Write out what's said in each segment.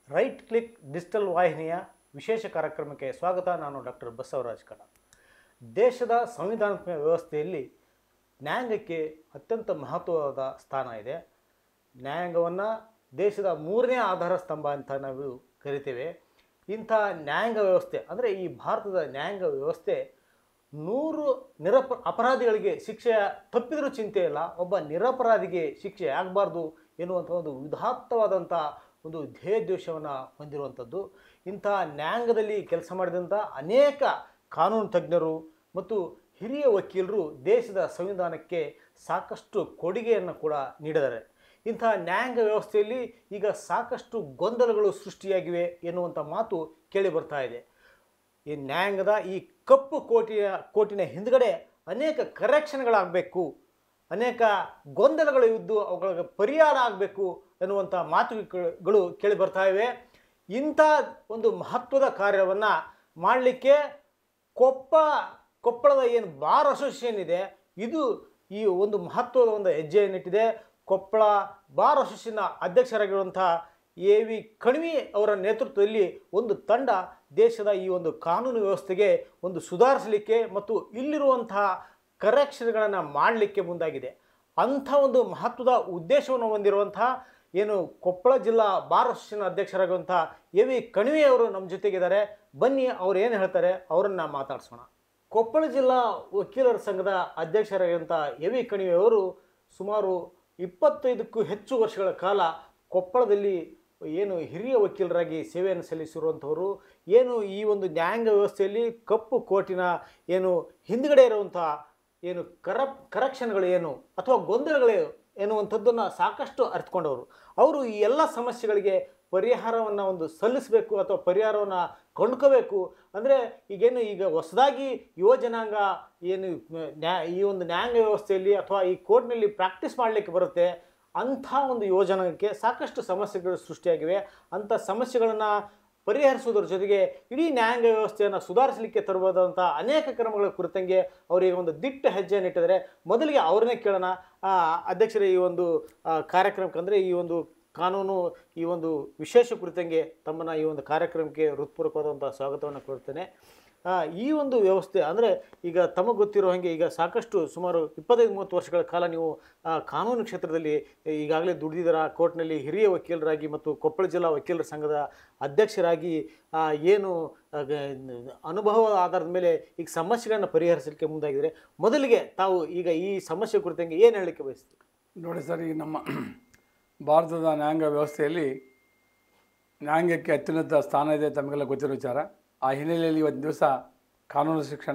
Right click digital ವಾಹಿನಿಯ ವಿಶೇಷ ಕಾರ್ಯಕ್ರಮಕ್ಕೆ ಸ್ವಾಗತ. ನಾನು ಡಾಕ್ಟರ್ ಬಸವರಾಜ್ ಕಣ. ದೇಶದ ಸಂವಿಧಾನಾತ್ಮಕ ವ್ಯವಸ್ಥೆಯಲ್ಲಿ ನ್ಯಾಯಾಂಗಕ್ಕೆ ಅತ್ಯಂತ ಮಹತ್ವವಾದ ಸ್ಥಾನ ಇದೆ. ನ್ಯಾಯಾಂಗವನ್ನು ದೇಶದ ಮೂರನೇ ಆಧಾರ ಸ್ತಂಭ ಅಂತ ನಾವು ಕರಿತೇವೆ. ಇಂಥ ನ್ಯಾಯಾಂಗ ವ್ಯವಸ್ಥೆ ಅಂದರೆ ಈ ಭಾರತದ ನ್ಯಾಯಾಂಗ ವ್ಯವಸ್ಥೆ 100 ಅಪರಾಧಿಗಳಿಗೆ ಶಿಕ್ಷೆ ತಪ್ಪಿದರೂ ಚಿಂತೆ ಇಲ್ಲ, ಒಬ್ಬ ನಿರಪರಾಧಿಗೆ ಶಿಕ್ಷೆ ಆಗಬಾರ್ದು ಎನ್ನುವಂಥ ಒಂದು ಉದಾತ್ತವಾದಂಥ ಒಂದು ಧ್ಯೇಯೋದ್ದೇಶವನ್ನು ಹೊಂದಿರುವಂಥದ್ದು. ಇಂಥ ನ್ಯಾಯಾಂಗದಲ್ಲಿ ಕೆಲಸ ಮಾಡಿದಂಥ ಅನೇಕ ಕಾನೂನು ತಜ್ಞರು ಮತ್ತು ಹಿರಿಯ ವಕೀಲರು ದೇಶದ ಸಂವಿಧಾನಕ್ಕೆ ಸಾಕಷ್ಟು ಕೊಡುಗೆಯನ್ನು ಕೂಡ ನೀಡಿದ್ದಾರೆ. ಇಂಥ ನ್ಯಾಯಾಂಗ ವ್ಯವಸ್ಥೆಯಲ್ಲಿ ಈಗ ಸಾಕಷ್ಟು ಗೊಂದಲಗಳು ಸೃಷ್ಟಿಯಾಗಿವೆ ಎನ್ನುವಂಥ ಮಾತು ಕೇಳಿ ಬರ್ತಾ ಇದೆ. ಈ ನ್ಯಾಯಾಂಗದ ಈ ಕಪ್ಪು ಕೋಟಿನ ಹಿಂದ್ಗಡೆ ಅನೇಕ ಕರೆಕ್ಷನ್ಗಳಾಗಬೇಕು, ಅನೇಕ ಗೊಂದಲಗಳು ಇದ್ದು ಅವುಗಳಿಗೆ ಪರಿಹಾರ ಆಗಬೇಕು ಎನ್ನುವಂಥ ಮಾತುಗಳು ಕೇಳಿ ಬರ್ತಾ ಇವೆ. ಇಂಥ ಒಂದು ಮಹತ್ವದ ಕಾರ್ಯವನ್ನು ಮಾಡಲಿಕ್ಕೆ ಕೊಪ್ಪಳದ ಏನು ಬಾರ್ ಅಸೋಸಿಯೇಷನ್ ಇದೆ, ಇದು ಈ ಒಂದು ಮಹತ್ವದ ಒಂದು ಹೆಜ್ಜೆಯನ್ನಿಟ್ಟಿದೆ. ಕೊಪ್ಪಳ ಬಾರ್ ಅಸೋಸಿಯೇಷನ್ನ ಅಧ್ಯಕ್ಷರಾಗಿರುವಂಥ ಎ.ವಿ. ಕಣ್ವಿ ಅವರ ನೇತೃತ್ವದಲ್ಲಿ ಒಂದು ತಂಡ ದೇಶದ ಈ ಒಂದು ಕಾನೂನು ವ್ಯವಸ್ಥೆಗೆ ಒಂದು ಸುಧಾರಿಸಲಿಕ್ಕೆ ಮತ್ತು ಇಲ್ಲಿರುವಂತಹ ಕರೆಕ್ಷನ್ಗಳನ್ನು ಮಾಡಲಿಕ್ಕೆ ಮುಂದಾಗಿದೆ. ಅಂಥ ಒಂದು ಮಹತ್ವದ ಉದ್ದೇಶವನ್ನು ಹೊಂದಿರುವಂಥ ಏನು ಕೊಪ್ಪಳ ಜಿಲ್ಲಾ ಬಾರ್ ಅಸೋಸಿಯೇಷನ್ ಅಧ್ಯಕ್ಷರಾಗುವಂಥ ಎ.ವಿ. ಕಣ್ವಿ ಅವರು ನಮ್ಮ ಜೊತೆಗಿದ್ದಾರೆ. ಬನ್ನಿ ಅವ್ರು ಏನು ಹೇಳ್ತಾರೆ ಅವರನ್ನು ಮಾತಾಡ್ಸೋಣ. ಕೊಪ್ಪಳ ಜಿಲ್ಲಾ ವಕೀಲರ ಸಂಘದ ಅಧ್ಯಕ್ಷರಾಗಿರುವಂಥ ಎ.ವಿ. ಕಣ್ವಿ ಅವರು ಸುಮಾರು 25ಕ್ಕೂ ಹೆಚ್ಚು ವರ್ಷಗಳ ಕಾಲ ಕೊಪ್ಪಳದಲ್ಲಿ ಏನು ಹಿರಿಯ ವಕೀಲರಾಗಿ ಸೇವೆಯನ್ನು ಸಲ್ಲಿಸಿರುವಂಥವರು, ಏನು ಈ ಒಂದು ನ್ಯಾಯಾಂಗ ವ್ಯವಸ್ಥೆಯಲ್ಲಿ ಕಪ್ಪು ಕೋಟಿನ ಏನು ಹಿಂದ್ಗಡೆ ಇರುವಂಥ ಏನು ಕರೆಕ್ಷನ್ಗಳು ಏನು ಅಥವಾ ಗೊಂದಲಗಳು ಎನ್ನುವಂಥದ್ದನ್ನು ಸಾಕಷ್ಟು ಅರ್ಥಕೊಂಡವರು. ಅವರು ಈ ಎಲ್ಲ ಸಮಸ್ಯೆಗಳಿಗೆ ಪರಿಹಾರವನ್ನು ಒಂದು ಸಲ್ಲಿಸಬೇಕು ಅಥವಾ ಪರಿಹಾರವನ್ನು ಕೊಂಡ್ಕೋಬೇಕು. ಅಂದರೆ ಈಗ ಹೊಸದಾಗಿ ಯುವ ಜನಾಂಗ ಏನು ಈ ಒಂದು ನ್ಯಾಯಾಂಗ ವ್ಯವಸ್ಥೆಯಲ್ಲಿ ಅಥವಾ ಈ ಕೋರ್ಟ್ನಲ್ಲಿ ಪ್ರಾಕ್ಟೀಸ್ ಮಾಡಲಿಕ್ಕೆ ಬರುತ್ತೆ, ಅಂಥ ಒಂದು ಯುವಜನಾಂಗಕ್ಕೆ ಸಾಕಷ್ಟು ಸಮಸ್ಯೆಗಳು ಸೃಷ್ಟಿಯಾಗಿವೆ. ಅಂಥ ಸಮಸ್ಯೆಗಳನ್ನು ಪರಿಹರಿಸುವುದರ ಜೊತೆಗೆ ಇಡೀ ನ್ಯಾಯಾಂಗ ವ್ಯವಸ್ಥೆಯನ್ನು ಸುಧಾರಿಸಲಿಕ್ಕೆ ತರಬಹುದಾದಂಥ ಅನೇಕ ಕ್ರಮಗಳ ಕುರಿತಂಗೆ ಅವರಿಗೆ ಒಂದು ದಿಟ್ಟ ಹೆಜ್ಜೆಯನ್ನು ಇಟ್ಟಿದ್ದಾರೆ. ಮೊದಲಿಗೆ ಅವ್ರನ್ನೇ ಕೇಳೋಣ. ಅಧ್ಯಕ್ಷರೇ, ಈ ಒಂದು ಕಾರ್ಯಕ್ರಮಕ್ಕೆ ಅಂದರೆ ಈ ಒಂದು ಕಾನೂನು ಈ ಒಂದು ವಿಶೇಷ ಕುರಿತಂಗೆ ತಮ್ಮನ್ನು ಈ ಒಂದು ಕಾರ್ಯಕ್ರಮಕ್ಕೆ ಹೃತ್ಪೂರ್ವಕವಾದಂಥ ಸ್ವಾಗತವನ್ನು ಕೊಡ್ತೇನೆ. ಈ ಒಂದು ವ್ಯವಸ್ಥೆ ಅಂದರೆ ಈಗ ತಮಗೆ ಗೊತ್ತಿರೋ ಹಾಗೆ ಈಗ ಸಾಕಷ್ಟು ಸುಮಾರು 25-30 ವರ್ಷಗಳ ಕಾಲ ನೀವು ಕಾನೂನು ಕ್ಷೇತ್ರದಲ್ಲಿ ಈಗಾಗಲೇ ದುಡಿದಿದ್ದೀರಾ. ಕೋರ್ಟ್ನಲ್ಲಿ ಹಿರಿಯ ವಕೀಲರಾಗಿ ಮತ್ತು ಕೊಪ್ಪಳ ಜಿಲ್ಲಾ ವಕೀಲರ ಸಂಘದ ಅಧ್ಯಕ್ಷರಾಗಿ ಏನು ಅನುಭವ ಆಧಾರದ ಮೇಲೆ ಈಗ ಸಮಸ್ಯೆಗಳನ್ನು ಪರಿಹರಿಸಲಿಕ್ಕೆ ಮುಂದಾಗಿದ್ದಾರೆ. ಮೊದಲಿಗೆ ತಾವು ಈಗ ಈ ಸಮಸ್ಯೆ ಕುರಿತಂಗೆ ಏನು ಹೇಳಲಿಕ್ಕೆ ಬಯಸ್ತೀವಿ? ನೋಡಿ ಸರ್, ಈ ನಮ್ಮ ಭಾರತದ ನ್ಯಾಯಾಂಗ ವ್ಯವಸ್ಥೆಯಲ್ಲಿ ನ್ಯಾಯಾಂಗಕ್ಕೆ ಅತ್ಯುನ್ನತ ಸ್ಥಾನ ಇದೆ, ತಮಗೆಲ್ಲ ಗೊತ್ತಿರೋ ವಿಚಾರ. ಆ ಹಿನ್ನೆಲೆಯಲ್ಲಿ ಇವತ್ತು ದಿವಸ ಕಾನೂನು ಶಿಕ್ಷಣ,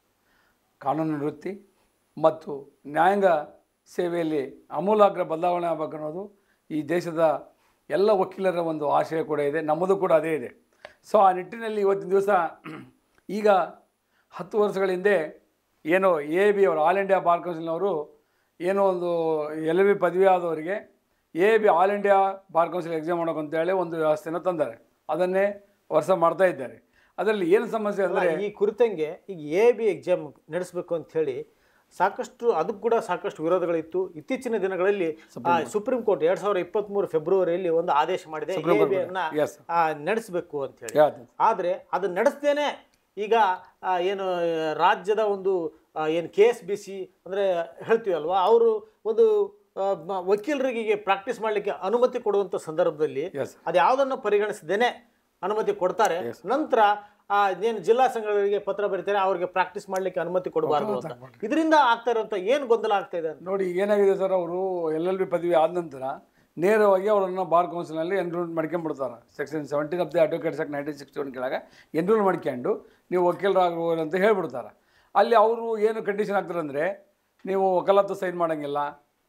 ಕಾನೂನು ವೃತ್ತಿ ಮತ್ತು ನ್ಯಾಯಾಂಗ ಸೇವೆಯಲ್ಲಿ ಆಮೂಲಾಗ್ರ ಬದಲಾವಣೆ ಆಗಬೇಕು ಅನ್ನೋದು ಈ ದೇಶದ ಎಲ್ಲ ವಕೀಲರ ಒಂದು ಆಶಯ ಕೂಡ ಇದೆ, ನಮ್ಮದು ಕೂಡ ಅದೇ ಇದೆ. ಸೊ ಆ ನಿಟ್ಟಿನಲ್ಲಿ ಇವತ್ತಿನ ದಿವಸ ಈಗ 10 ವರ್ಷಗಳ ಹಿಂದೆ ಏನೋ ಎ.ಬಿ. ಅವರು ಆಲ್ ಇಂಡಿಯಾ ಬಾರ್ ಕೌನ್ಸಿಲ್ನವರು ಏನೋ ಒಂದು LLB ಪದವಿ ಆದವರಿಗೆ A B. All India bar council exam ಮಾಡೋಕೆ ಅಂತೇಳಿ ಒಂದು ವ್ಯವಸ್ಥೆನ ತಂದ್ದಾರೆ. ಅದನ್ನೇ ವರ್ಷ ಮಾಡ್ತಾ ಇದ್ದಾರೆ. ಅದರಲ್ಲಿ ಏನು ಸಮಸ್ಯೆ ಅಂದರೆ ಈ ಕುರಿತಂಗೆ ಈಗ ಎ.ಬಿ. ಎಕ್ಸಾಮ್ ನಡೆಸಬೇಕು ಅಂತ ಹೇಳಿ ಸಾಕಷ್ಟು ಅದಕ್ಕೆ ಕೂಡ ಸಾಕಷ್ಟು ವಿರೋಧಗಳಿತ್ತು. ಇತ್ತೀಚಿನ ದಿನಗಳಲ್ಲಿ ಸುಪ್ರೀಂ ಕೋರ್ಟ್ 2023 ಫೆಬ್ರವರಿಯಲ್ಲಿ ಒಂದು ಆದೇಶ ಮಾಡಿದೆ ಎ.ಬಿ.ಯನ್ನು ನಡೆಸಬೇಕು ಅಂತ ಹೇಳಿ. ಆದರೆ ಅದು ನಡೆಸ್ದೇನೆ ಈಗ ಏನು ರಾಜ್ಯದ ಒಂದು ಏನು KSBC ಅಂದರೆ ಹೇಳ್ತೀವಲ್ವ, ಅವರು ಒಂದು ವಕೀಲರಿಗೆ ಪ್ರಾಕ್ಟೀಸ್ ಮಾಡಲಿಕ್ಕೆ ಅನುಮತಿ ಕೊಡುವಂಥ ಸಂದರ್ಭದಲ್ಲಿ ಅದು ಯಾವುದನ್ನು ಪರಿಗಣಿಸದೇನೆ ಅನುಮತಿ ಕೊಡ್ತಾರೆ. ನಂತರ ಏನು ಜಿಲ್ಲಾ ಸಂಘಗಳಿಗೆ ಪತ್ರ ಬರೀತಾರೆ, ಅವ್ರಿಗೆ ಪ್ರಾಕ್ಟೀಸ್ ಮಾಡಲಿಕ್ಕೆ ಅನುಮತಿ ಕೊಡಬಾರ್ದು ಅಂತ. ಇದರಿಂದ ಆಗ್ತಾ ಇರೋಂಥ ಏನು ಗೊಂದಲ ಆಗ್ತಾ ಇದೆ ನೋಡಿ. ಏನಾಗಿದೆ ಸರ್, ಅವರು LLB ಪದವಿ ಆದ ನಂತರ ನೇರವಾಗಿ ಅವರನ್ನು ಬಾರ್ ಕೌನ್ಸಿಲ್ನಲ್ಲಿ ಎನ್ರೋಲ್ ಮಾಡ್ಕೊಂಡ್ಬಿಡ್ತಾರೆ. Section 17 of the advocates act 1961 ಕೆಳಗೆ ಎನ್ರೋಲ್ ಮಾಡ್ಕೊಂಡು ನೀವು ವಕೀಲರಾಗುವರು ಅಂತ ಹೇಳ್ಬಿಡ್ತಾರೆ. ಅಲ್ಲಿ ಅವರು ಏನು ಕಂಡೀಷನ್ ಆಗ್ತಾರೆ ಅಂದರೆ, ನೀವು ವಕಾಲತ್ತು ಸೈನ್ ಮಾಡೋಂಗಿಲ್ಲ,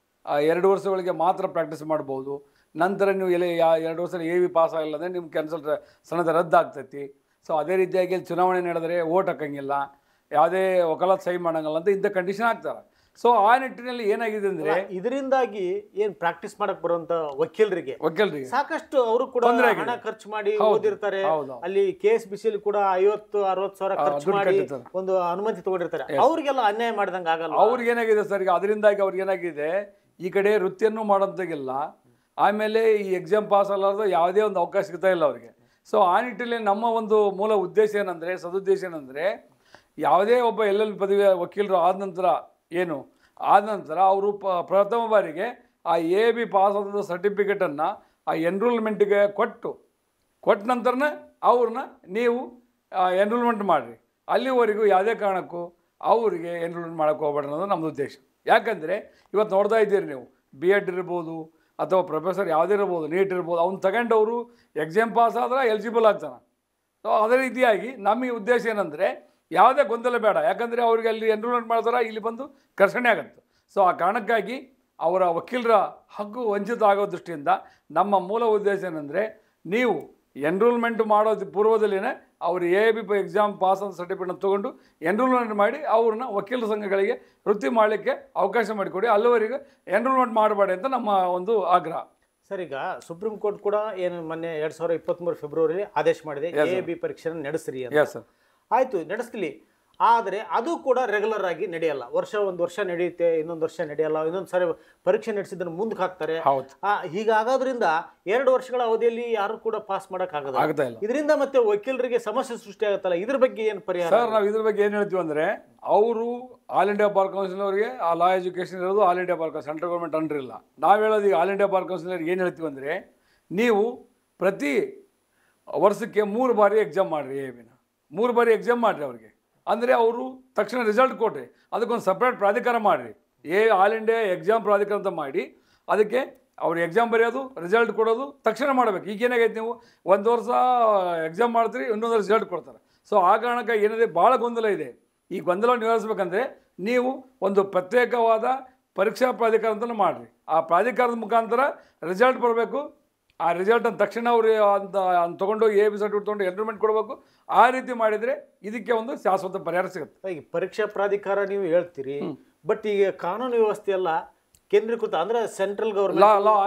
2 ವರ್ಷಗಳಿಗೆ ಮಾತ್ರ ಪ್ರಾಕ್ಟೀಸ್ ಮಾಡ್ಬೋದು. ನಂತರ ನೀವು 2 ವರ್ಷ ಎ.ಬಿ. ಪಾಸ್ ಆಗಿಲ್ಲ ಅಂದರೆ ನಿಮ್ಮ ಕ್ಯಾನ್ಸಲ್ ಸಣ್ಣದ ರದ್ದಾಗ್ತೈತಿ. ಸೊ ಅದೇ ರೀತಿಯಾಗಿ ಚುನಾವಣೆ ನಡೆದರೆ ಓಟ್ ಹಾಕೋಂಗಿಲ್ಲ, ಯಾವುದೇ ವಕಾಲತ್ತು ಸೈನ್ ಮಾಡೋಂಗಿಲ್ಲ ಅಂತ ಇಂಥ ಕಂಡೀಷನ್ ಆಗ್ತಾರೆ. ಸೊ ಆ ನಿಟ್ಟಿನಲ್ಲಿ ಏನಾಗಿದೆ ಅಂದರೆ, ಇದರಿಂದಾಗಿ ಏನು ಪ್ರಾಕ್ಟೀಸ್ ಮಾಡಕ್ಕೆ ಬರುವಂಥ ವಕೀಲರಿಗೆ ಸಾಕಷ್ಟು ಅವರು ಕೂಡ ಹಣ ಖರ್ಚು ಮಾಡಿ ಓದಿರ್ತಾರೆ. ಅಲ್ಲಿ KSBCಯಲ್ಲಿ ಕೂಡ 50-60 ಸಾವಿರ ಖರ್ಚು ಮಾಡಿ ಒಂದು ಅನುಮತಿ ತಗೊಂಡಿರ್ತಾರೆ. ಅವ್ರಿಗೆಲ್ಲ ಅನ್ಯಾಯ ಮಾಡಿದಂಗೆ ಆಗಲ್ಲ. ಅವ್ರಿಗೆ ಏನಾಗಿದೆ ಸರ್, ಈಗ ಅದರಿಂದಾಗಿ ಅವ್ರಿಗೆ ಏನಾಗಿದೆ, ಈ ಕಡೆ ವೃತ್ತಿಯನ್ನು ಮಾಡೋಂಥಗೆಲ್ಲ ಆಮೇಲೆ ಈ ಎಕ್ಸಾಮ್ ಪಾಸ್ ಅಲ್ಲಾರ್ದು ಯಾವುದೇ ಒಂದು ಅವಕಾಶ ಸಿಗ್ತಾ ಇಲ್ಲ ಅವರಿಗೆ. ಸೊ ಆ ನಿಟ್ಟಿನಲ್ಲಿ ನಮ್ಮ ಒಂದು ಮೂಲ ಉದ್ದೇಶ ಏನಂದರೆ, ಸದುದ್ದೇಶ ಏನಂದರೆ, ಯಾವುದೇ ಒಬ್ಬ LLB ಪದವಿ ವಕೀಲರು ಆದ ನಂತರ ಅವರು ಪ್ರಥಮ ಬಾರಿಗೆ ಆ AAB ಪಾಸ್ ಆದ ಸರ್ಟಿಫಿಕೇಟನ್ನು ಆ ಎನ್ರೋಲ್ಮೆಂಟ್ಗೆ ಕೊಟ್ಟ ನಂತರನೇ ಅವ್ರನ್ನ ನೀವು ಎನ್ರೋಲ್ಮೆಂಟ್ ಮಾಡಿರಿ. ಅಲ್ಲಿವರೆಗೂ ಯಾವುದೇ ಕಾರಣಕ್ಕೂ ಅವರಿಗೆ ಎನ್ರೋಲ್ಮೆಂಟ್ ಮಾಡೋಕ್ಕೆ ಹೋಗ್ಬೇಡ ಅನ್ನೋದು ನಮ್ಮದು ಉದ್ದೇಶ. ಯಾಕಂದರೆ ಇವತ್ತು ನೋಡ್ತಾ ಇದ್ದೀರಿ ನೀವು, B.Ed ಇರ್ಬೋದು ಅಥವಾ ಪ್ರೊಫೆಸರ್ ಯಾವುದೇ ಇರ್ಬೋದು, ನೀಟ್ ಇರ್ಬೋದು, ಅವ್ನು ತಗೊಂಡವರು ಎಕ್ಸಾಮ್ ಪಾಸ್ ಆದ್ರೆ ಎಲಿಜಿಬಲ್ ಆಗ್ತಾನೆ. ಸೊ ಅದೇ ರೀತಿಯಾಗಿ ನಮಗೆ ಉದ್ದೇಶ ಏನಂದರೆ ಯಾವುದೇ ಗೊಂದಲ ಬೇಡ. ಯಾಕಂದರೆ ಅವ್ರಿಗೆ ಅಲ್ಲಿ ಎನ್ರೋಲ್ಮೆಂಟ್ ಮಾಡಿದ್ರೆ ಇಲ್ಲಿ ಬಂದು ಘರ್ಷಣೆ ಆಗುತ್ತೆ. ಸೊ ಆ ಕಾರಣಕ್ಕಾಗಿ ಅವರ ವಕೀಲರ ಹಕ್ಕು ವಂಚಿತ ಆಗೋ ದೃಷ್ಟಿಯಿಂದ ನಮ್ಮ ಮೂಲ ಉದ್ದೇಶ ಏನಂದರೆ, ನೀವು ಎನ್ರೋಲ್ಮೆಂಟ್ ಮಾಡೋದು ಪೂರ್ವದಲ್ಲಿನೇ ಅವರು AAB ಎಕ್ಸಾಮ್ ಪಾಸ್ ಅಂತ ಸರ್ಟಿಫಿಕೇಟ್ನ ತೊಗೊಂಡು ಎನ್ರೋಲ್ಮೆಂಟ್ ಮಾಡಿ ಅವ್ರನ್ನ ವಕೀಲರ ಸಂಘಗಳಿಗೆ ವೃತ್ತಿ ಮಾಡಲಿಕ್ಕೆ ಅವಕಾಶ ಮಾಡಿಕೊಡಿ. ಅಲ್ಲಿವರೆಗೂ ಎನ್ರೋಲ್ಮೆಂಟ್ ಮಾಡಬೇಡಿ ಅಂತ ನಮ್ಮ ಒಂದು ಆಗ್ರಹ. ಸರ್, ಈಗ ಸುಪ್ರೀಂ ಕೋರ್ಟ್ ಕೂಡ ಏನು ಮೊನ್ನೆ 2023 ಫೆಬ್ರವರಿಯಲ್ಲಿ ಆದೇಶ ಮಾಡಿದೆ, AAB ಪರೀಕ್ಷೆನ ನಡೆಸ್ರಿ ಅಂತ. ಸರ್, ಆಯಿತು, ನಡೆಸಲಿ. ಆದರೆ ಅದು ಕೂಡ ರೆಗ್ಯುಲರ್ ಆಗಿ ನಡೆಯಲ್ಲ. ಒಂದು ವರ್ಷ ನಡೆಯುತ್ತೆ, ಇನ್ನೊಂದು ವರ್ಷ ನಡೆಯಲ್ಲ, ಇನ್ನೊಂದು ಸಾರಿ ಪರೀಕ್ಷೆ ನಡೆಸಿದ್ದನ್ನು ಮುಂದಕ್ಕೆ ಹಾಕ್ತಾರೆ. ಹೀಗಾಗೋದ್ರಿಂದ 2 ವರ್ಷಗಳ ಅವಧಿಯಲ್ಲಿ ಯಾರು ಕೂಡ ಪಾಸ್ ಮಾಡೋಕ್ಕಾಗಲ್ಲ. ಇದರಿಂದ ಮತ್ತೆ ವಕೀಲರಿಗೆ ಸಮಸ್ಯೆ ಸೃಷ್ಟಿ ಆಗುತ್ತಲ್ಲ, ಇದ್ರ ಬಗ್ಗೆ ಏನು ಪರಿಹಾರ? ಸರ್, ನಾವು ಇದ್ರ ಬಗ್ಗೆ ಏನು ಹೇಳ್ತೀವಿ ಅಂದರೆ, ಅವರು ಆಲ್ ಇಂಡಿಯಾ ಬಾರ್ ಕೌನ್ಸಿಲ್ ಅವರಿಗೆ ಆ ಲಾ ಎಜುಕೇಷನ್ ಇರೋದು all India bar council, central government under ಇಲ್ಲ. ನಾವು ಹೇಳೋದು ಈಗ ಆಲ್ ಇಂಡಿಯಾ ಬಾರ್ ಕೌನ್ಸಿಲ್ ಅವ್ರಿಗೆ ಏನು ಹೇಳ್ತೀವಿ ಅಂದರೆ, ನೀವು ಪ್ರತಿ ವರ್ಷಕ್ಕೆ 3 ಬಾರಿ ಎಕ್ಸಾಮ್ ಮಾಡಿರಿ, AABನ 3 ಬಾರಿ ಎಕ್ಸಾಮ್ ಮಾಡಿರಿ ಅವ್ರಿಗೆ. ಅಂದರೆ ಅವರು ತಕ್ಷಣ ರಿಸಲ್ಟ್ ಕೊಡ್ರಿ, ಅದಕ್ಕೊಂದು ಸಪ್ರೇಟ್ ಪ್ರಾಧಿಕಾರ ಮಾಡಿರಿ, ಆಲ್ ಇಂಡಿಯಾ ಎಕ್ಸಾಮ್ ಪ್ರಾಧಿಕಾರ ಅಂತ ಮಾಡಿ, ಅದಕ್ಕೆ ಅವ್ರು ಎಕ್ಸಾಮ್ ಬರೆಯೋದು, ರಿಸಲ್ಟ್ ಕೊಡೋದು ತಕ್ಷಣ ಮಾಡಬೇಕು. ಈಗೇನಾಗೈತೆ, ನೀವು 1 ವರ್ಷ ಎಕ್ಸಾಮ್ ಮಾಡ್ತೀರಿ, ಇನ್ನೊಂದು ರಿಸಲ್ಟ್ ಕೊಡ್ತಾರೆ. ಸೊ ಆ ಕಾರಣಕ್ಕೆ ಏನಿದೆ, ಭಾಳ ಗೊಂದಲ ಇದೆ. ಈ ಗೊಂದಲ ನಿವಾರಿಸ್ಬೇಕಂದ್ರೆ ನೀವು ಒಂದು ಪ್ರತ್ಯೇಕವಾದ ಪರೀಕ್ಷಾ ಪ್ರಾಧಿಕಾರ ಅಂತಲೂ ಮಾಡಿರಿ. ಆ ಪ್ರಾಧಿಕಾರದ ಮುಖಾಂತರ ರಿಸಲ್ಟ್ ಬರಬೇಕು. ಆ ರಿಸಲ್ಟನ್ನು ತಕ್ಷಣ ಅವರು ತೊಗೊಂಡು AAB ಸರ್ಟಿಫಿಕೇಟ್ ತೊಗೊಂಡು ಎನ್ರೋಲ್ಮೆಂಟ್ ಕೊಡಬೇಕು. ಆ ರೀತಿ ಮಾಡಿದರೆ ಇದಕ್ಕೆ ಒಂದು ಶಾಶ್ವತ ಪರಿಹಾರ ಸಿಗುತ್ತೆ. ಈಗ ಪರೀಕ್ಷಾ ಪ್ರಾಧಿಕಾರ ನೀವು ಹೇಳ್ತೀರಿ, ಬಟ್ ಈಗ ಕಾನೂನು ವ್ಯವಸ್ಥೆ ಎಲ್ಲ ಕೇಂದ್ರೀಕೃತ, ಅಂದ್ರೆ central government,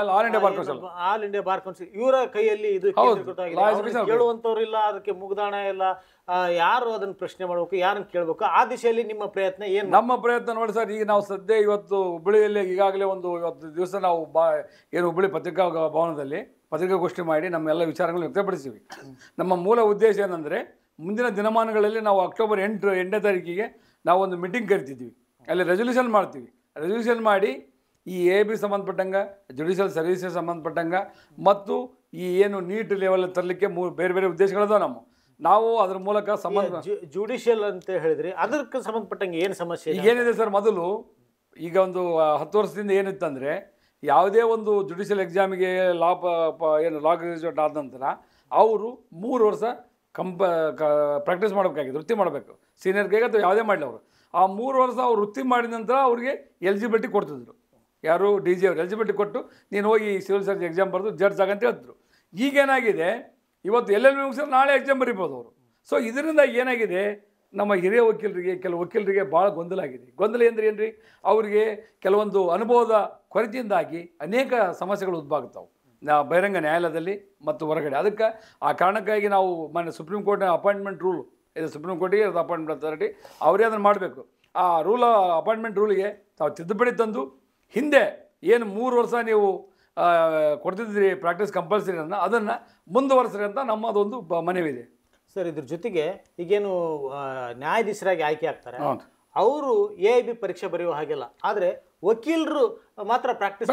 all India bar council ಇವರ ಕೈಯಲ್ಲಿ ಇದು ಕೇಂದ್ರೀಕೃತ ಆಗಿದೆ. ಕೇಳುವಂಥವ್ರು ಇಲ್ಲ, ಅದಕ್ಕೆ ಮುಗ್ದಾಣ ಇಲ್ಲ, ಯಾರು ಅದನ್ನು ಪ್ರಶ್ನೆ ಮಾಡಬೇಕು, ಯಾರನ್ನು ಕೇಳಬೇಕು, ಆ ದಿಶೆಯಲ್ಲಿ ನಿಮ್ಮ ಪ್ರಯತ್ನ ಏನು? ನಮ್ಮ ಪ್ರಯತ್ನ ನೋಡಿ ಸರ್, ಈಗ ನಾವು ಸದ್ಯ ಇವತ್ತು ಹುಬ್ಬಳ್ಳಿಯಲ್ಲಿ ಈಗಾಗಲೇ ಇವತ್ತು ದಿವಸ ನಾವು ಏನು ಹುಬ್ಬಳ್ಳಿ ಪತ್ರಿಕಾ ಭವನದಲ್ಲಿ ಪತ್ರಿಕಾಗೋಷ್ಠಿ ಮಾಡಿ ನಮ್ಮೆಲ್ಲ ವಿಚಾರಗಳನ್ನು ವ್ಯಕ್ತಪಡಿಸ್ತೀವಿ. ನಮ್ಮ ಮೂಲ ಉದ್ದೇಶ ಏನಂದರೆ, ಮುಂದಿನ ದಿನಮಾನಗಳಲ್ಲಿ ನಾವು ಅಕ್ಟೋಬರ್ 8ನೇ ತಾರೀಕಿಗೆ ನಾವು ಒಂದು ಮೀಟಿಂಗ್ ಕರಿತಿದ್ವಿ. ಅಲ್ಲಿ ರೆಸೊಲ್ಯೂಷನ್ ಮಾಡ್ತೀವಿ. ರೆಸೊಲ್ಯೂಷನ್ ಮಾಡಿ ಈ AAB ಸಂಬಂಧಪಟ್ಟಂಗೆ, ಜುಡಿಷಿಯಲ್ ಸರ್ವಿಸಸ್ ಸಂಬಂಧಪಟ್ಟಂಗೆ ಮತ್ತು ಈ ಏನು ನೀಟ್ ಲೆವೆಲ್ ತರಲಿಕ್ಕೆ ಬೇರೆ ಬೇರೆ ಉದ್ದೇಶಗಳದಾವ. ನಾವು ಅದ್ರ ಮೂಲಕ ಸಂಬಂಧ ಜುಡಿಷಿಯಲ್ ಅಂತ ಹೇಳಿದ್ರಿ, ಅದಕ್ಕೆ ಸಂಬಂಧಪಟ್ಟಂಗೆ ಏನು ಸಮಸ್ಯೆ ಏನಿದೆ ಸರ್? ಮೊದಲು ಈಗ ಒಂದು 10 ವರ್ಷದಿಂದ ಏನಿತ್ತಂದರೆ, ಯಾವುದೇ ಒಂದು ಜುಡಿಷಿಯಲ್ ಎಕ್ಸಾಮಿಗೆ ಲಾ ಗ್ರಾಜ್ಯುಯೇಟ್ ಆದ ನಂತರ ಅವರು 3 ವರ್ಷ ಪ್ರಾಕ್ಟೀಸ್ ಮಾಡಬೇಕಾಗಿತ್ತು, ವೃತ್ತಿ ಮಾಡಬೇಕು. ಸೀನಿಯರ್ಗೆ ಅಥವಾ ಯಾವುದೇ ಮಾಡಲಿ ಅವರು ಆ 3 ವರ್ಷ ಅವ್ರು ವೃತ್ತಿ ಮಾಡಿದ ನಂತರ ಅವ್ರಿಗೆ ಎಲಿಜಿಬಿಲಿಟಿ ಕೊಡ್ತಿದ್ರು. ಯಾರು DG ಅವರು ಎಲಿಜಿಬಿಲಿಟಿ ಕೊಟ್ಟು ನೀನು ಹೋಗಿ ಸಿವಿಲ್ ಸರ್ಜನ್ ಎಕ್ಸಾಮ್ ಬರೆದು ಜಡ್ಜ್ ಆಗಂತ ಹೇಳ್ತಿದ್ರು. ಈಗೇನಾಗಿದೆ, ಇವತ್ತು LLB ಮುಗಿಸಿದ್ರೆ ನಾಳೆ ಎಕ್ಸಾಮ್ ಬರೀಬೋದು ಅವರು. ಸೊ ಇದರಿಂದ ಏನಾಗಿದೆ, ನಮ್ಮ ಹಿರಿಯ ವಕೀಲರಿಗೆ, ಕೆಲವು ವಕೀಲರಿಗೆ ಭಾಳ ಗೊಂದಲ ಆಗಿದೆ. ಗೊಂದಲ ಅಂದರೆ ಏನು ರೀ, ಅವರಿಗೆ ಕೆಲವೊಂದು ಅನುಭವದ ಕೊರತೆಯಿಂದಾಗಿ ಅನೇಕ ಸಮಸ್ಯೆಗಳು ಉದ್ಭವಾಗ್ತಾವೆ ಬಹಿರಂಗ ನ್ಯಾಯಾಲಯದಲ್ಲಿ ಮತ್ತು ಹೊರಗಡೆ. ಅದಕ್ಕೆ ಆ ಕಾರಣಕ್ಕಾಗಿ ನಾವು ಮೊನ್ನೆ ಸುಪ್ರೀಂ ಕೋರ್ಟ್ನ ಅಪಾಯಿಂಟ್ಮೆಂಟ್ ರೂಲ್ ಇದು, ಸುಪ್ರೀಂ ಕೋರ್ಟಿಗೆ ಅಪಾಯಿಂಟ್ಮೆಂಟ್ ಅಥಾರಿಟಿ ಅವರೇ ಅದನ್ನು ಮಾಡಬೇಕು. ಆ ಅಪಾಯಿಂಟ್ಮೆಂಟ್ ರೂಲಿಗೆ ತಾವು ತಿದ್ದುಪಡಿ ತಂದು, ಹಿಂದೆ ಏನು 3 ವರ್ಷ ನೀವು ಕೊಡ್ತಿದ್ರಿ ಪ್ರಾಕ್ಟೀಸ್ ಕಂಪಲ್ಸರಿ ಅದನ್ನು ಮುಂದುವರಿಸ್ರಿ ಅಂತ ನಮ್ಮದೊಂದು ಮನವಿದೆ ಸರ್. ಇದ್ರ ಜೊತೆಗೆ ಈಗೇನು ನ್ಯಾಯಾಧೀಶರಾಗಿ ಆಯ್ಕೆ ಆಗ್ತಾರೆ, ಅವರು AAB ಪರೀಕ್ಷೆ ಬರೆಯುವ ಹಾಗೆಲ್ಲ, ಆದರೆ ವಕೀಲರು ಮಾತ್ರ ಪ್ರಾಕ್ಟೀಸ್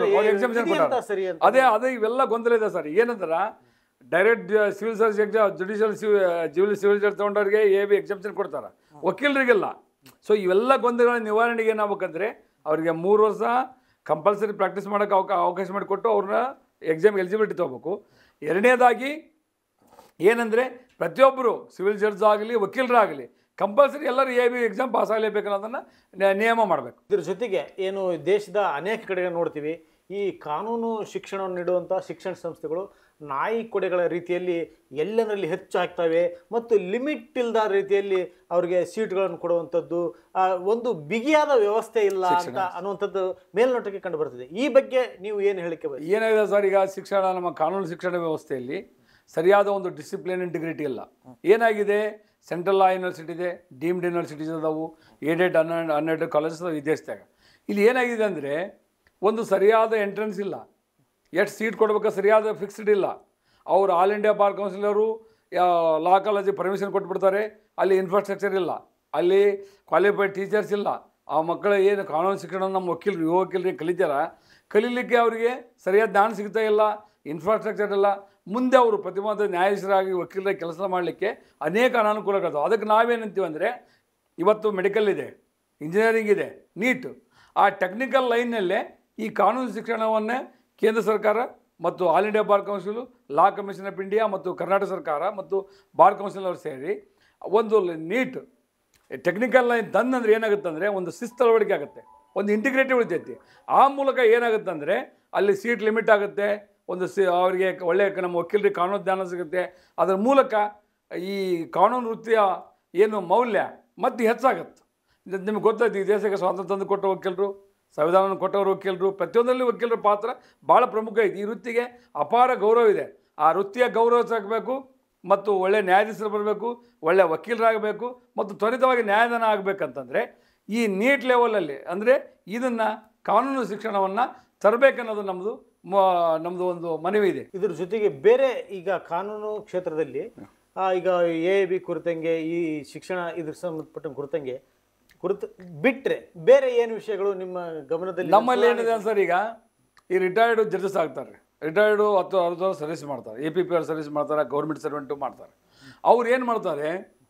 ಸರಿ ಅಂತ. ಅದೇ ಇವೆಲ್ಲ ಗೊಂದಲ ಇದೆ ಸರ್. ಏನಂದ್ರೆ direct civil surgeon exam, civil judge ತೊಗೊಂಡವ್ರಿಗೆ AAB ಎಕ್ಸಾಮ್ಷನ್ ಕೊಡ್ತಾರೆ, ವಕೀಲರಿಗೆಲ್ಲ. ಸೊ ಇವೆಲ್ಲ ಗೊಂದಲಗಳ ನಿವಾರಣೆಗೆ ಏನಾಗಬೇಕಂದ್ರೆ, ಅವರಿಗೆ 3 ವರ್ಷ ಕಂಪಲ್ಸರಿ ಪ್ರಾಕ್ಟೀಸ್ ಮಾಡೋಕ್ಕೆ ಅವಕಾಶ ಮಾಡಿಕೊಟ್ಟು ಅವ್ರನ್ನ ಎಕ್ಸಾಮ್ ಎಲಿಜಿಬಿಲಿಟಿ ತೊಗೋಬೇಕು. ಎರಡನೇದಾಗಿ ಏನಂದರೆ, ಪ್ರತಿಯೊಬ್ಬರು ಸಿವಿಲ್ ಜಡ್ಜ್ ಆಗಲಿ ವಕೀಲರಾಗಲಿ ಕಂಪಲ್ಸರಿ ಎಲ್ಲರೂ AAB ಎಕ್ಸಾಮ್ ಪಾಸ್ ಆಗಲೇಬೇಕು ಅನ್ನೋದನ್ನು ನಿಯಮ ಮಾಡಬೇಕು. ಇದ್ರ ಜೊತೆಗೆ ಏನು ದೇಶದ ಅನೇಕ ಕಡೆ ನೋಡ್ತೀವಿ, ಈ ಕಾನೂನು ಶಿಕ್ಷಣವನ್ನು ನೀಡುವಂಥ ಶಿಕ್ಷಣ ಸಂಸ್ಥೆಗಳು ನಾಯಿ ಕೊಡೆಗಳ ರೀತಿಯಲ್ಲಿ ಎಲ್ಲೆಂದರಲ್ಲಿ ಹೆಚ್ಚು ಆಗ್ತವೆ ಮತ್ತು ಲಿಮಿಟ್ ಇಲ್ಲದ ರೀತಿಯಲ್ಲಿ ಅವರಿಗೆ ಸೀಟ್ಗಳನ್ನು ಕೊಡುವಂಥದ್ದು, ಒಂದು ಬಿಗಿಯಾದ ವ್ಯವಸ್ಥೆ ಇಲ್ಲ ಅಂತ ಅನ್ನುವಂಥದ್ದು ಮೇಲ್ನೋಟಕ್ಕೆ ಕಂಡು ಬರ್ತದೆ. ಈ ಬಗ್ಗೆ ನೀವು ಏನು ಹೇಳಿಕೆ ಬಯಸಿ? ಏನಾಗಿದೆ ಸರ್, ಈಗ ಶಿಕ್ಷಣ, ನಮ್ಮ ಕಾನೂನು ಶಿಕ್ಷಣ ವ್ಯವಸ್ಥೆಯಲ್ಲಿ ಸರಿಯಾದ ಒಂದು ಡಿಸಿಪ್ಲಿನ್ ಇಂಟಿಗ್ರಿಟಿ ಇಲ್ಲ. ಏನಾಗಿದೆ, ಸೆಂಟ್ರಲ್ ಲಾ ಯೂನಿವರ್ಸಿಟಿ ಇದೆ, ಡೀಮ್ಡ್ ಯೂನಿವರ್ಸಿಟೀಸ್ ಅದಾವು, ಏಡೆಡ್ ಅನ್ಎಡೆಡ್ ಕಾಲೇಜಸ್ ಅದಾವೆ ಈ ದೇಶದಾಗ. ಇಲ್ಲಿ ಏನಾಗಿದೆ ಅಂದರೆ, ಒಂದು ಸರಿಯಾದ ಎಂಟ್ರೆನ್ಸ್ ಇಲ್ಲ. ಎಷ್ಟು ಸೀಟ್ ಕೊಡಬೇಕು ಸರಿಯಾದ ಫಿಕ್ಸ್ಡ್ ಇಲ್ಲ. ಅವರು ಆಲ್ ಇಂಡಿಯಾ ಬಾರ್ ಕೌನ್ಸಿಲರು ಲಾ ಕಾಲೇಜಿಗೆ ಪರ್ಮಿಷನ್ ಕೊಟ್ಬಿಡ್ತಾರೆ, ಅಲ್ಲಿ ಇನ್ಫ್ರಾಸ್ಟ್ರಕ್ಚರ್ ಇಲ್ಲ, ಅಲ್ಲಿ ಕ್ವಾಲಿಫೈಡ್ ಟೀಚರ್ಸ್ ಇಲ್ಲ. ಆ ಮಕ್ಕಳ ಏನು ಕಾನೂನು ಶಿಕ್ಷಣ ನಮ್ಮ ವಕೀಲರು ಯುವ ವಕೀಲರಿಗೆ ಕಲಿತಾರ, ಕಲೀಲಿಕ್ಕೆ ಅವರಿಗೆ ಸರಿಯಾದ ಜ್ಞಾನ ಸಿಗ್ತಾ ಇಲ್ಲ, ಇನ್ಫ್ರಾಸ್ಟ್ರಕ್ಚರ್ ಇಲ್ಲ. ಮುಂದೆ ಅವರು ಪ್ರತಿವಾದ ನ್ಯಾಯಾಧೀಶರಾಗಿ ವಕೀಲರಾಗಿ ಕೆಲಸ ಮಾಡಲಿಕ್ಕೆ ಅನೇಕ ಅನಾನುಕೂಲಗಳು. ಅದಕ್ಕೆ ನಾವೇನಂತೀವಿ ಅಂದರೆ, ಇವತ್ತು ಮೆಡಿಕಲ್ ಇದೆ, ಇಂಜಿನಿಯರಿಂಗ್ ಇದೆ, ನೀಟ್, ಆ ಟೆಕ್ನಿಕಲ್ ಲೈನ್ನಲ್ಲೇ ಈ ಕಾನೂನು ಶಿಕ್ಷಣವನ್ನೇ ಕೇಂದ್ರ ಸರ್ಕಾರ ಮತ್ತು all India bar council, law commission of India ಮತ್ತು ಕರ್ನಾಟಕ ಸರ್ಕಾರ ಮತ್ತು ಬಾರ್ ಕೌನ್ಸಿಲ್ ಅವರು ಸೇರಿ ಒಂದು ನೀಟ್ ಟೆಕ್ನಿಕಲ್ ಲೈನ್ ತಂದಂದ್ರೆ ಏನಾಗುತ್ತೆ ಅಂದರೆ ಒಂದು ಶಿಸ್ತು ಅಳವಡಿಕೆ ಆಗುತ್ತೆ, ಒಂದು ಇಂಟಿಗ್ರೇಟಿವ್ ಉಳಿತೈತಿ. ಆ ಮೂಲಕ ಏನಾಗುತ್ತೆ ಅಂದರೆ ಅಲ್ಲಿ ಸೀಟ್ ಲಿಮಿಟ್ ಆಗುತ್ತೆ, ಒಂದು ಅವರಿಗೆ ಒಳ್ಳೆಯ ನಮ್ಮ ವಕೀಲರಿಗೆ ಕಾನೂನು ಜ್ಞಾನ ಸಿಗುತ್ತೆ. ಅದರ ಮೂಲಕ ಈ ಕಾನೂನು ವೃತ್ತಿಯ ಏನು ಮೌಲ್ಯ ಮತ್ತೆ ಹೆಚ್ಚಾಗುತ್ತೆ. ನಿಮ್ಗೆ ಗೊತ್ತೈತಿ, ಈ ದೇಶಕ್ಕೆ ಸ್ವಾತಂತ್ರ್ಯ ತಂದು ಕೊಟ್ಟ ವಕೀಲರು, ಸಂವಿಧಾನ ಕೊಟ್ಟವರು ವಕೀಲರು, ಪ್ರತಿಯೊಂದರಲ್ಲಿ ವಕೀಲರ ಪಾತ್ರ ಭಾಳ ಪ್ರಮುಖ ಐತಿ. ಈ ವೃತ್ತಿಗೆ ಅಪಾರ ಗೌರವ ಇದೆ. ಆ ವೃತ್ತಿಯ ಗೌರವ ಹೆಚ್ಚಾಗಬೇಕು ಮತ್ತು ಒಳ್ಳೆಯ ನ್ಯಾಯಾಧೀಶರು ಬರಬೇಕು, ಒಳ್ಳೆಯ ವಕೀಲರಾಗಬೇಕು ಮತ್ತು ತ್ವರಿತವಾಗಿ ನ್ಯಾಯದಾನ ಆಗಬೇಕಂತಂದರೆ ಈ ನೀಟ್ ಲೆವೆಲಲ್ಲಿ ಅಂದರೆ ಇದನ್ನು ಕಾನೂನು ಶಿಕ್ಷಣವನ್ನು ತರಬೇಕನ್ನೋದು ನಮ್ಮದು ಒಂದು ಮನವಿ ಇದೆ. ಇದ್ರ ಜೊತೆಗೆ ಬೇರೆ ಈಗ ಕಾನೂನು ಕ್ಷೇತ್ರದಲ್ಲಿ ಈಗ AAB ಕುರಿತಂಗೆ ಈ ಶಿಕ್ಷಣ ಇದ್ರ ಸಂಬಂಧಪಟ್ಟ ಕುರಿತು ಬಿಟ್ಟರೆ ಬೇರೆ ಏನು ವಿಷಯಗಳು ನಿಮ್ಮ ಗಮನದಲ್ಲಿ? ನಮ್ಮಲ್ಲಿ ಏನಿದೆ ಸರ್, ಈಗ ಈ ರಿಟೈರ್ಡ್ ಜಡ್ಜಸ್ ಆಗ್ತಾರೆ, ರಿಟೈರ್ಡು 10-60 ವರ್ಷ ಸರ್ವಿಸ್ ಮಾಡ್ತಾರೆ, APPR ಸರ್ವಿಸ್ ಮಾಡ್ತಾರೆ, ಗೌರ್ಮೆಂಟ್ ಸರ್ವೆಂಟು ಮಾಡ್ತಾರೆ. ಅವ್ರು ಏನು ಮಾಡ್ತಾರೆ,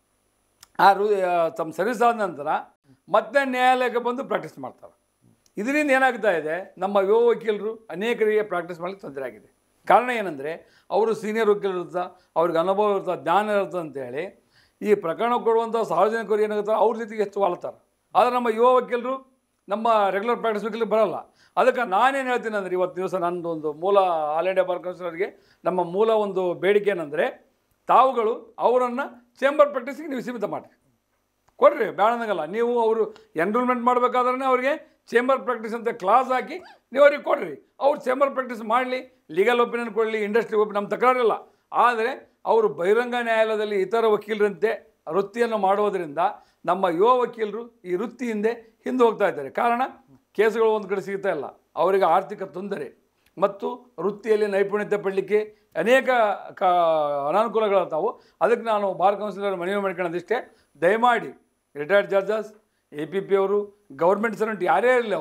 ತಮ್ಮ ಸರ್ವಿಸ್ ಆದ ನಂತರ ಮತ್ತೆ ನ್ಯಾಯಾಲಯಕ್ಕೆ ಬಂದು ಪ್ರಾಕ್ಟೀಸ್ ಮಾಡ್ತಾರೆ. ಇದರಿಂದ ಏನಾಗ್ತಾ ಇದೆ, ನಮ್ಮ ಯುವ ವಕೀಲರು ಅನೇಕರಿಗೆ ಪ್ರಾಕ್ಟೀಸ್ ಮಾಡಲಿಕ್ಕೆ ತೊಂದರೆ ಆಗಿದೆ. ಕಾರಣ ಏನಂದರೆ ಅವರು ಸೀನಿಯರ್ ವಕೀಲರು ಇರ್ತಾರೆ, ಅವ್ರಿಗೆ ಅನುಭವ ಇರ್ತದೆ, ಜ್ಞಾನ ಇರ್ತದೆ ಅಂತೇಳಿ ಈ ಪ್ರಕರಣ ಕೊಡುವಂಥ ಸಾರ್ವಜನಿಕರು ಏನಾಗುತ್ತೆ ಅವ್ರ ಜೊತೆಗೆ ಹೆಚ್ಚು ವಾಳ್ತಾರೆ. ಆದರೆ ನಮ್ಮ ಯುವ ವಕೀಲರು ನಮ್ಮ ರೆಗ್ಯುಲರ್ ಪ್ರಾಕ್ಟೀಸ್ ವಕೀಲರು ಬರೋಲ್ಲ. ಅದಕ್ಕೆ ನಾನೇನು ಹೇಳ್ತೀನಿ ಅಂದರೆ, ಇವತ್ತು ದಿವಸ ನನ್ನದು ಒಂದು ಮೂಲ ಆಲ್ ಇಂಡಿಯಾ ಬಾರ್ ಕೌನ್ಸಿಲರ್ಗೆ ನಮ್ಮ ಮೂಲ ಒಂದು ಬೇಡಿಕೆ ಏನಂದರೆ, ತಾವುಗಳು ಅವರನ್ನು ಚೇಂಬರ್ ಪ್ರಾಕ್ಟೀಸಿಗೆ ನೀವು ಸೀಮಿತ ಮಾಡಿರಿ, ಕೊಡ್ರಿ, ಬೇಡಂಗಲ್ಲ. ನೀವು ಅವರು ಎನ್ರೋಲ್ಮೆಂಟ್ ಮಾಡಬೇಕಾದ್ರೆ ಅವ್ರಿಗೆ ಚೇಂಬರ್ ಪ್ರಾಕ್ಟೀಸ್ ಅಂತ ಕ್ಲಾಸ್ ಹಾಕಿ ನೀವು ಅವ್ರಿಗೆ ಕೊಡ್ರಿ, ಅವ್ರು ಚೇಂಬರ್ ಪ್ರಾಕ್ಟೀಸ್ ಮಾಡಲಿ, ಲೀಗಲ್ ಒಪಿನಿಯನ್ ಕೊಡಲಿ, ಇಂಡಸ್ಟ್ರಿ ಒಪಿನಿಯನ್, ನಮ್ಮ ತಕರಾರಿಲ್ಲ. ಆದರೆ ಅವರು ಬಹಿರಂಗ ನ್ಯಾಯಾಲಯದಲ್ಲಿ ಇತರ ವಕೀಲರಂತೆ ವೃತ್ತಿಯನ್ನು ಮಾಡುವುದರಿಂದ ನಮ್ಮ ಯುವ ವಕೀಲರು ಈ ವೃತ್ತಿ ಹಿಂದೆ ಹೋಗ್ತಾ ಇದ್ದಾರೆ. ಕಾರಣ ಕೇಸುಗಳು ಒಂದು ಕಡೆ ಸಿಗ್ತಾ ಇಲ್ಲ, ಅವರಿಗೆ ಆರ್ಥಿಕ ತೊಂದರೆ ಮತ್ತು ವೃತ್ತಿಯಲ್ಲಿ ನೈಪುಣ್ಯತೆ ಪಡಲಿಕ್ಕೆ ಅನೇಕ ಅನಾನುಕೂಲಗಳಾಗ್ತಾವು. ಅದಕ್ಕೆ ನಾನು ಬಾರ್ ಕೌನ್ಸಿಲರ್ ಮನವಿ ಮಾಡ್ಕೊಳ್ಳೋದಿಷ್ಟೇ, ದಯಮಾಡಿ ರಿಟೈರ್ಡ್ ಜಡ್ಜಸ್, APP ಅವರು, ಗೌರ್ಮೆಂಟ್ ಸರ್ವೆಂಟ್ ಯಾರೇ ಇರಲಿ,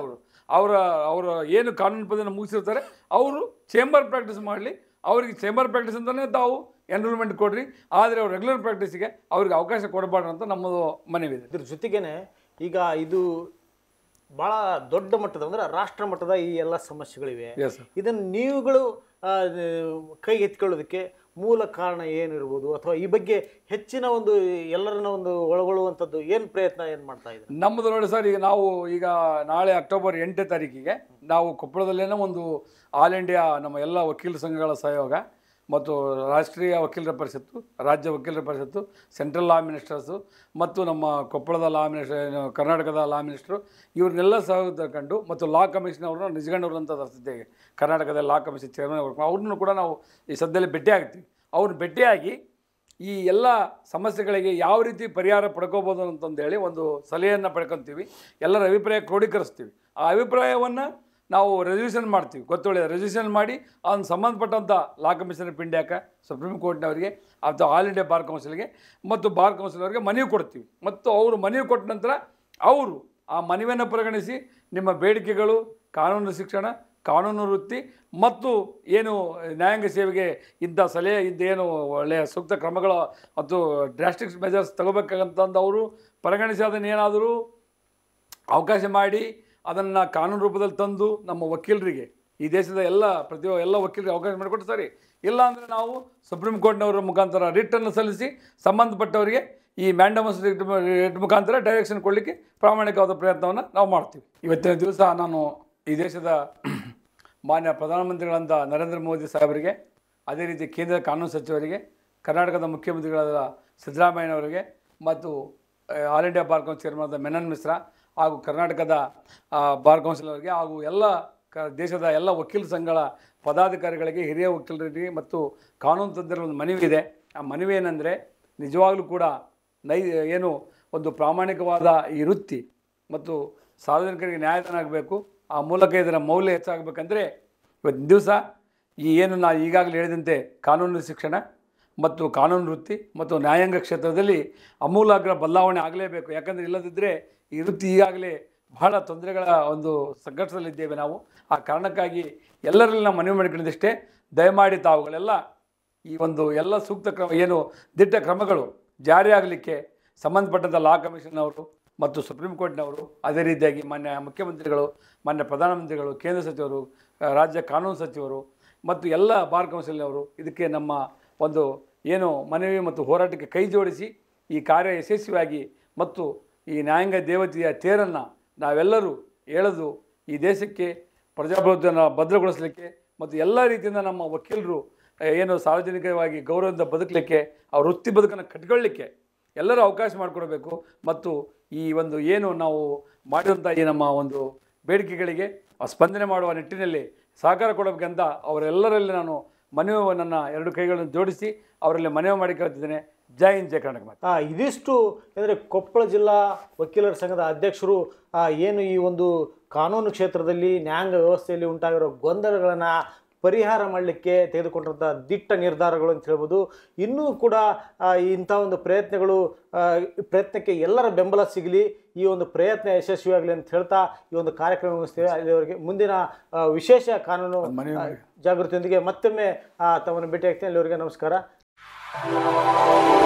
ಅವರ ಏನು ಕಾನೂನು ಪದವಿಯನ್ನು ಮುಗಿಸಿರ್ತಾರೆ ಅವರು ಚೇಂಬರ್ ಪ್ರಾಕ್ಟೀಸ್ ಮಾಡಲಿ. ಅವರಿಗೆ ಚೇಂಬರ್ ಪ್ರಾಕ್ಟೀಸ್ ಅಂತಲೇ ತಾವು ಎನ್ರೋಲ್ಮೆಂಟ್ ಕೊಡ್ರಿ, ಆದರೆ ಅವ್ರು ರೆಗ್ಯುಲರ್ ಪ್ರಾಕ್ಟೀಸಿಗೆ ಅವ್ರಿಗೆ ಅವಕಾಶ ಕೊಡಬಾರ್ದು ಅಂತ ನಮ್ಮದು ಮನವಿ ಇದೆ. ಇದ್ರ ಜೊತೆಗೇ ಈಗ ಇದು ಭಾಳ ದೊಡ್ಡ ಮಟ್ಟದ ಅಂದರೆ ರಾಷ್ಟ್ರ ಮಟ್ಟದ ಈ ಎಲ್ಲ ಸಮಸ್ಯೆಗಳಿವೆ. ಇದನ್ನು ನೀವುಗಳು ಕೈಗೆ ಎತ್ಕೊಳ್ಳೋದಕ್ಕೆ ಮೂಲ ಕಾರಣ ಏನಿರ್ಬೋದು, ಅಥವಾ ಈ ಬಗ್ಗೆ ಹೆಚ್ಚಿನ ಒಂದು ಎಲ್ಲರನ್ನ ಒಂದು ಒಳಗೊಳ್ಳುವಂಥದ್ದು ಏನು ಪ್ರಯತ್ನ ಏನು ಮಾಡ್ತಾ ಇದ್ದೀವಿ? ನಮ್ಮದು ನೋಡಿ ಸರ್, ಈಗ ನಾಳೆ ಅಕ್ಟೋಬರ್ 8ನೇ ತಾರೀಕಿಗೆ ನಾವು ಕೊಪ್ಪಳದಲ್ಲೇನೋ ಒಂದು ಆಲ್ ಇಂಡಿಯಾ ನಮ್ಮ ಎಲ್ಲ ವಕೀಲ ಸಂಘಗಳ ಸಹಯೋಗ ಮತ್ತು ರಾಷ್ಟ್ರೀಯ ವಕೀಲರ ಪರಿಷತ್ತು, ರಾಜ್ಯ ವಕೀಲರ ಪರಿಷತ್ತು, ಸೆಂಟ್ರಲ್ ಲಾ ಮಿನಿಸ್ಟರ್ಸು ಮತ್ತು ನಮ್ಮ ಕೊಪ್ಪಳದ ಲಾ ಮಿನಿಸ್ಟರ್, ಕರ್ನಾಟಕದ ಲಾ ಮಿನಿಸ್ಟ್ರು, ಇವ್ರನ್ನೆಲ್ಲ ಸಹಯೋಗ ತಗೊಂಡು ಮತ್ತು ಲಾ ಕಮಿಷನ್ ಅವ್ರನ್ನ ನಿಜಗಂಡವ್ರಂಥ ಸದ್ಯಗೆ ಕರ್ನಾಟಕದ ಲಾ ಕಮಿಷನ್ ಚೇರ್ಮನ್ ಅವ್ರನ್ನೂ ಕೂಡ ನಾವು ಈ ಸದ್ಯದಲ್ಲಿ ಭೇಟಿ ಆಗ್ತೀವಿ. ಅವ್ರನ್ನ ಭೇಟಿಯಾಗಿ ಈ ಎಲ್ಲ ಸಮಸ್ಯೆಗಳಿಗೆ ಯಾವ ರೀತಿ ಪರಿಹಾರ ಪಡ್ಕೋಬೋದು ಅಂತಂದೇಳಿ ಒಂದು ಸಲಹೆಯನ್ನು ಪಡ್ಕೊತೀವಿ, ಎಲ್ಲರ ಅಭಿಪ್ರಾಯ ಕ್ರೋಢೀಕರಿಸ್ತೀವಿ. ಆ ಅಭಿಪ್ರಾಯವನ್ನು ನಾವು ರೆಸಲ್ಯೂಷನ್ ಮಾಡ್ತೀವಿ, ಗೊತ್ತೊಳ್ಳೆ ರೆಸಲ್ಯೂಷನ್ ಮಾಡಿ ಅದನ್ನು ಸಂಬಂಧಪಟ್ಟಂಥ ಲಾ ಕಮಿಷನರ್ ಆಫ್ ಇಂಡಿಯಾಕ್ಕೆ, ಸುಪ್ರೀಂ ಕೋರ್ಟ್ನವರಿಗೆ ಅಥವಾ ಆಲ್ ಇಂಡಿಯಾ ಬಾರ್ ಕೌನ್ಸಿಲ್ಗೆ ಮತ್ತು ಬಾರ್ ಕೌನ್ಸಿಲ್ ಅವರಿಗೆ ಮನವಿ ಕೊಡ್ತೀವಿ. ಮತ್ತು ಅವರು ಮನವಿ ಕೊಟ್ಟ ನಂತರ ಅವರು ಆ ಮನವಿಯನ್ನು ಪರಿಗಣಿಸಿ ನಿಮ್ಮ ಬೇಡಿಕೆಗಳು, ಕಾನೂನು ಶಿಕ್ಷಣ, ಕಾನೂನು ವೃತ್ತಿ ಮತ್ತು ಏನು ನ್ಯಾಯಾಂಗ ಸೇವೆಗೆ ಇಂಥ ಸಲಹೆ ಏನು ಒಳ್ಳೆಯ ಸೂಕ್ತ ಕ್ರಮಗಳು ಮತ್ತು ಡ್ರಾಸ್ಟಿಕ್ಸ್ ಮೆಜರ್ಸ್ ತಗೋಬೇಕಂತಂದು ಅವರು ಪರಿಗಣಿಸಿ ಅದನ್ನೇನಾದರೂ ಅವಕಾಶ ಮಾಡಿ ಅದನ್ನು ಕಾನೂನು ರೂಪದಲ್ಲಿ ತಂದು ನಮ್ಮ ವಕೀಲರಿಗೆ, ಈ ದೇಶದ ಎಲ್ಲ ವಕೀಲರಿಗೆ ಅವಕಾಶ ಮಾಡಿಕೊಟ್ಟು ಸರಿ. ಇಲ್ಲ ಅಂದರೆ ನಾವು ಸುಪ್ರೀಂ ಕೋರ್ಟ್ನವರ ಮುಖಾಂತರ ರಿಟನ್ನು ಸಲ್ಲಿಸಿ ಸಂಬಂಧಪಟ್ಟವರಿಗೆ ಈ ಮ್ಯಾಂಡಮಸ್ ರಿಟ್ ಮುಖಾಂತರ ಡೈರೆಕ್ಷನ್ ಕೊಡಲಿಕ್ಕೆ ಪ್ರಾಮಾಣಿಕವಾದ ಪ್ರಯತ್ನವನ್ನು ನಾವು ಮಾಡ್ತೀವಿ. ಇವತ್ತಿನ ದಿವಸ ನಾನು ಈ ದೇಶದ ಮಾನ್ಯ ಪ್ರಧಾನಮಂತ್ರಿಗಳಂಥ ನರೇಂದ್ರ ಮೋದಿ ಸಾಹೇಬರಿಗೆ, ಅದೇ ರೀತಿ ಕೇಂದ್ರ ಕಾನೂನು ಸಚಿವರಿಗೆ, ಕರ್ನಾಟಕದ ಮುಖ್ಯಮಂತ್ರಿಗಳಾದ ಸಿದ್ದರಾಮಯ್ಯನವರಿಗೆ ಮತ್ತು all India bar council chairman Manan Mishra ಹಾಗೂ ಕರ್ನಾಟಕದ ಬಾರ್ ಕೌನ್ಸಿಲ್ ಅವರಿಗೆ ಹಾಗೂ ಎಲ್ಲ ದೇಶದ ಎಲ್ಲ ವಕೀಲ ಸಂಘಗಳ ಪದಾಧಿಕಾರಿಗಳಿಗೆ, ಹಿರಿಯ ವಕೀಲರಿಗೆ ಮತ್ತು ಕಾನೂನು ತಜ್ಞರ ಒಂದು ಮನವಿ ಇದೆ. ಆ ಮನವಿ ಏನಂದರೆ, ನಿಜವಾಗ್ಲೂ ಕೂಡ ಏನು ಒಂದು ಪ್ರಾಮಾಣಿಕವಾದ ಈ ವೃತ್ತಿ ಮತ್ತು ಸಾರ್ವಜನಿಕರಿಗೆ ನ್ಯಾಯದಾನ ಆಗಬೇಕು. ಆ ಮೂಲಕ ಇದರ ಮೌಲ್ಯ ಹೆಚ್ಚಾಗಬೇಕಂದ್ರೆ ಇವತ್ತಿನ ದಿವಸ ಈ ಏನು ನಾನು ಈಗಾಗಲೇ ಹೇಳಿದಂತೆ ಕಾನೂನು ಶಿಕ್ಷಣ ಮತ್ತು ಕಾನೂನು ವೃತ್ತಿ ಮತ್ತು ನ್ಯಾಯಾಂಗ ಕ್ಷೇತ್ರದಲ್ಲಿ ಅಮೂಲಾಗ್ರ ಬದಲಾವಣೆ ಆಗಲೇಬೇಕು. ಯಾಕಂದರೆ ಇಲ್ಲದಿದ್ದರೆ ಈ ವೃತ್ತಿ ಈಗಾಗಲೇ ಬಹಳ ತೊಂದರೆಗಳ ಒಂದು ಸಂಘರ್ಷದಲ್ಲಿದ್ದೇವೆ ನಾವು. ಆ ಕಾರಣಕ್ಕಾಗಿ ಎಲ್ಲರಲ್ಲಿ ನಾವು ಮನವಿ ಮಾಡಿಕೊಂಡಿದ್ದಷ್ಟೇ, ದಯಮಾಡಿ ತಾವುಗಳೆಲ್ಲ ಈ ಒಂದು ಎಲ್ಲ ಸೂಕ್ತ ಕ್ರಮ ಏನು ದಿಟ್ಟ ಕ್ರಮಗಳು ಜಾರಿಯಾಗಲಿಕ್ಕೆ ಸಂಬಂಧಪಟ್ಟಂಥ ಲಾ ಕಮಿಷನ್ ಅವರು ಮತ್ತು ಸುಪ್ರೀಂ ಕೋರ್ಟ್ನವರು, ಅದೇ ರೀತಿಯಾಗಿ ಮಾನ್ಯ ಮುಖ್ಯಮಂತ್ರಿಗಳು, ಮಾನ್ಯ ಪ್ರಧಾನಮಂತ್ರಿಗಳು, ಕೇಂದ್ರ ಸಚಿವರು, ರಾಜ್ಯ ಕಾನೂನು ಸಚಿವರು ಮತ್ತು ಎಲ್ಲ ಬಾರ್ ಕೌನ್ಸಿಲ್ನವರು ಇದಕ್ಕೆ ನಮ್ಮ ಒಂದು ಏನು ಮನವಿ ಮತ್ತು ಹೋರಾಟಕ್ಕೆ ಕೈ ಜೋಡಿಸಿ ಈ ಕಾರ್ಯ ಯಶಸ್ವಿಯಾಗಿ ಮತ್ತು ಈ ನ್ಯಾಯಾಂಗ ದೇವತೆಯ ತೇರನ್ನು ನಾವೆಲ್ಲರೂ ಎಳೆದು ಈ ದೇಶಕ್ಕೆ ಪ್ರಜಾಪ್ರಭುತ್ವವನ್ನು ಭದ್ರಗೊಳಿಸಲಿಕ್ಕೆ ಮತ್ತು ಎಲ್ಲ ರೀತಿಯಿಂದ ನಮ್ಮ ವಕೀಲರು ಏನು ಸಾರ್ವಜನಿಕವಾಗಿ ಗೌರವದಿಂದ ಬದುಕಲಿಕ್ಕೆ, ಅವ್ರ ವೃತ್ತಿ ಬದುಕನ್ನು ಕಟ್ಕೊಳ್ಳಿಕ್ಕೆ ಎಲ್ಲರೂ ಅವಕಾಶ ಮಾಡಿಕೊಡಬೇಕು. ಮತ್ತು ಈ ಒಂದು ಏನು ನಾವು ಮಾಡಿದಂಥ ಈ ನಮ್ಮ ಒಂದು ಬೇಡಿಕೆಗಳಿಗೆ ಸ್ಪಂದನೆ ಮಾಡುವ ನಿಟ್ಟಿನಲ್ಲಿ ಸಹಕಾರ ಕೊಡಬೇಕಂತ ಅವರೆಲ್ಲರಲ್ಲಿ ನಾನು ಮನವಿ, ನನ್ನ ಎರಡು ಕೈಗಳನ್ನು ಜೋಡಿಸಿ ಅವರಲ್ಲಿ ಮನವಿ ಮಾಡಿ ಕೇಳ್ತಿದ್ದೇನೆ. ಜೈ ಹಿಂದ್, ಜೈ ಕರ್ನಾಟಕ. ಇದಿಷ್ಟು ಅಂದರೆ ಕೊಪ್ಪಳ ಜಿಲ್ಲಾ ವಕೀಲರ ಸಂಘದ ಅಧ್ಯಕ್ಷರು ಏನು ಈ ಒಂದು ಕಾನೂನು ಕ್ಷೇತ್ರದಲ್ಲಿ ನ್ಯಾಯಾಂಗ ವ್ಯವಸ್ಥೆಯಲ್ಲಿ ಉಂಟಾಗಿರೋ ಗೊಂದಲಗಳನ್ನು ಪರಿಹಾರ ಮಾಡಲಿಕ್ಕೆ ತೆಗೆದುಕೊಂಡಂಥ ದಿಟ್ಟ ನಿರ್ಧಾರಗಳು ಅಂತ ಹೇಳ್ಬೋದು. ಇನ್ನೂ ಕೂಡ ಇಂಥ ಒಂದು ಪ್ರಯತ್ನಕ್ಕೆ ಎಲ್ಲರ ಬೆಂಬಲ ಸಿಗಲಿ, ಈ ಒಂದು ಪ್ರಯತ್ನ ಯಶಸ್ವಿಯಾಗಲಿ ಅಂತ ಹೇಳ್ತಾ ಈ ಒಂದು ಕಾರ್ಯಕ್ರಮ ಮುಗಿಸ್ತೇವೆ. ಅಲ್ಲಿವರೆಗೆ ಮುಂದಿನ ವಿಶೇಷ ಕಾನೂನು ಜಾಗೃತಿಯೊಂದಿಗೆ ಮತ್ತೊಮ್ಮೆ ತಮ್ಮನ್ನು ಭೇಟಿ ಆಗ್ತೇನೆ. ಅಲ್ಲಿವರೆಗೆ ನಮಸ್ಕಾರ.